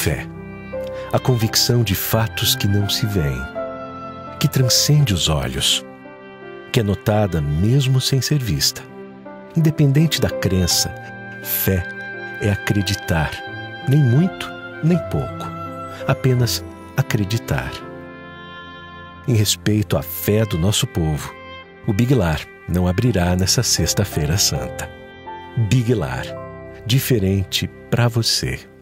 Fé. A convicção de fatos que não se veem, que transcende os olhos, que é notada mesmo sem ser vista. Independente da crença, fé é acreditar, nem muito, nem pouco, apenas acreditar. Em respeito à fé do nosso povo, o Big Lar não abrirá nessa Sexta-feira Santa. Big Lar, diferente para você.